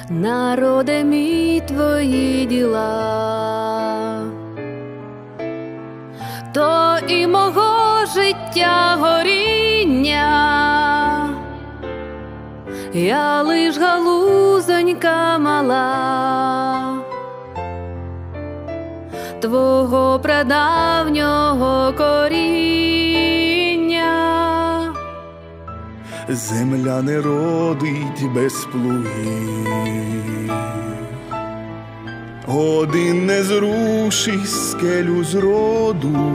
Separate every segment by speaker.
Speaker 1: народе мій, твої діла, то і мого життя горіння, я лиш галузонька мала твого прадавнього коріння.
Speaker 2: Земля не родить без плугів, один не зрушить скелю зроду,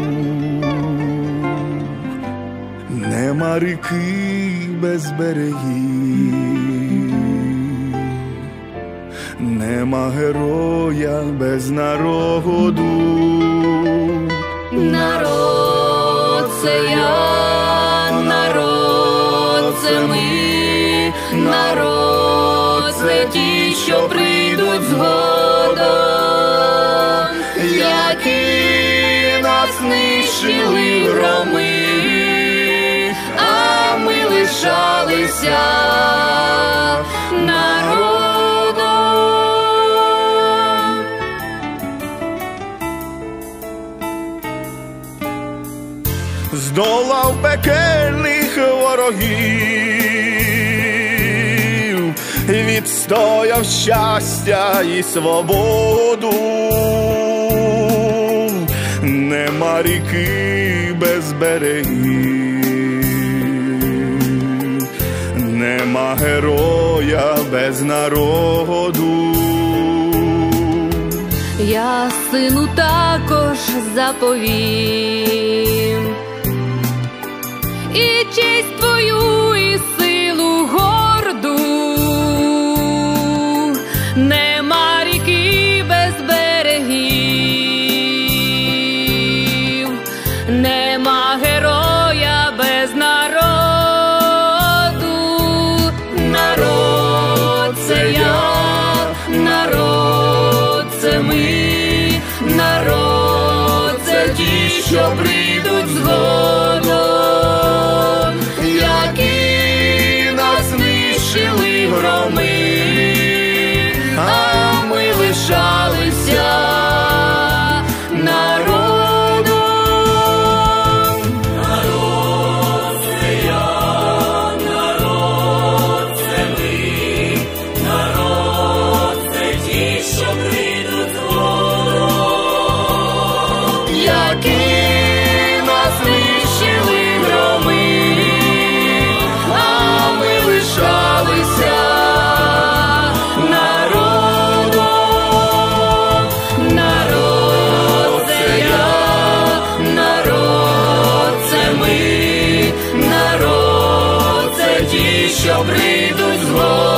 Speaker 2: нема ріки без берегів, нема героя без народу.
Speaker 1: Народ – це я, народ – це ми, народ – це ті, що прийдуть згодом, які нас нищили громи, а ми лишалися народом.
Speaker 2: Здолав пекельних ворогів, відстояв щастя і свободу, нема ріки без берегів, нема героя без народу.
Speaker 1: Я сину також заповім і честь твою, і силу горду, нема ріки без берегів, нема героя без народу. Народ – це я, народ – це ми, народ – це ті, що прийдуть згодом, які нас нищили громи, а ми лишалися народом. Народ – це я, народ – це ми, народ – це ті, що прийдуть згодом, які нас нищили громи, а ми лишалися народом. Народ – це я, народ – це ми, народ – це ті, що прийдуть згодом.